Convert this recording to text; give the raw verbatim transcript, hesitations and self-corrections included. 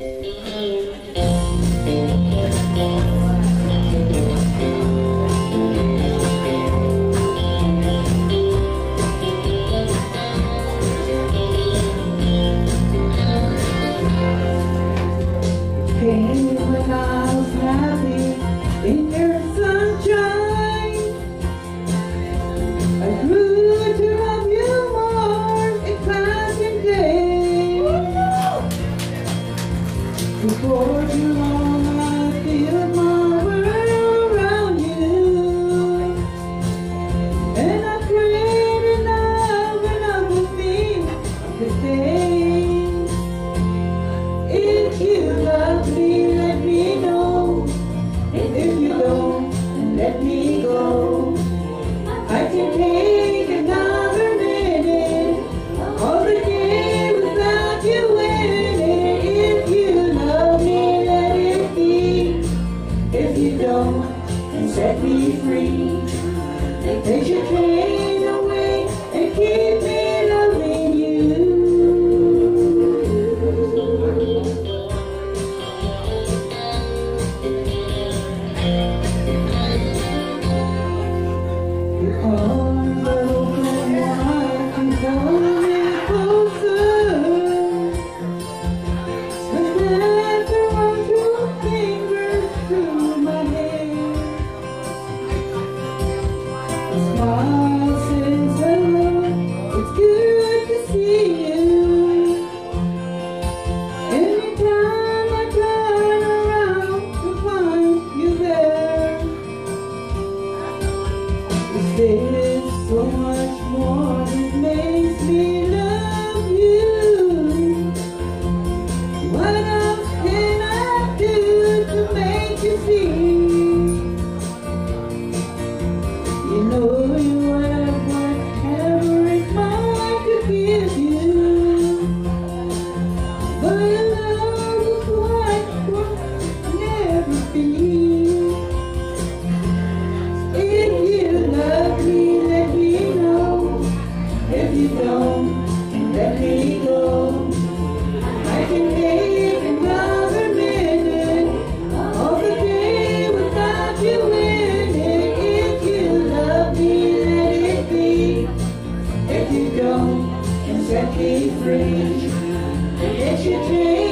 Came when I was happy in your sunshine. I grew to love you more in passing days. Before too long I feel my world around you, and I pray that love and love with me today. If you love me, let me know. If you don't, then let me go. I can take another minute, all the day without you in it. If you love me, let it be. If you don't, then set me free. Take your pain away and keep me loving you. Your arms are open wide, you pull me closer. Sweat hands around your fingers through my hair. A smile says hello, it's good to see you. Anytime I turn around to find you there. There's so much more that makes me love you. What else can I do to make you see? You know you have whatever is mine to give you, but your love is what will never be. If you love me, let me know. If you don't, let me go. I can take another minute, all the day without you in it. If you love me, let it be. If you don't, then set me free. Get your dreams.